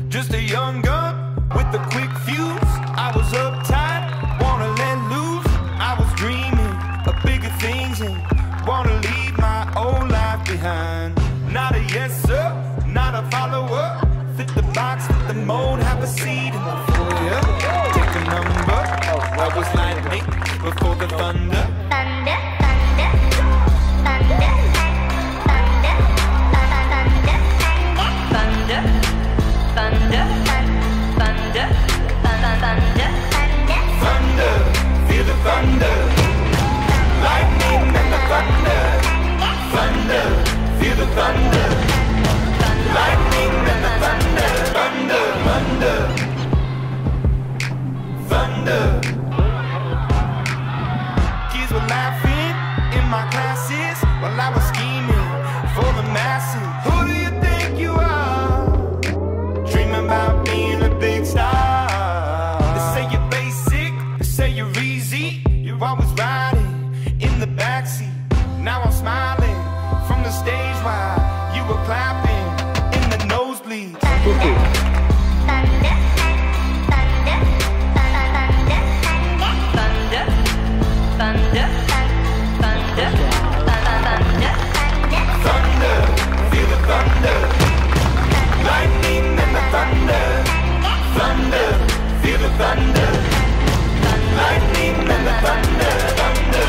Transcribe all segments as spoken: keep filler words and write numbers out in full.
Just a young gun with a quick fuse. I was uptight, wanna let loose. I was dreaming of bigger things and wanna leave my old life behind. Not a yes sir, not a follower. Fit the box, fit the mold, have a seat in the foyer. Take a number, I was lightning before the thunder. Thunder, thunder, thunder, thunder, thunder, thunder, thunder, thunder, thunder, thunder, feel the thunder. Lightning and the thunder. Thunder, feel the thunder. Lightning and the thunder. Thunder, thunder, thunder. Kids were laughing in my classes while I was scheming for the masses. Who do you think you are? Dreaming about being a big star. They say you're basic, they say you're easy. You're always riding in the backseat. Now I'm smiling from the stage while you were clapping in the nosebleeds. thunder, thunder, thunder, thunder, thunder, thunder, thunder, Thunder, feel the thunder. Lightning and the thunder. Thunder, feel the thunder. Lightning and the thunder. Thunder.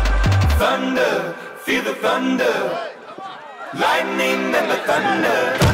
Thunder, feel the thunder. Lightning and the thunder.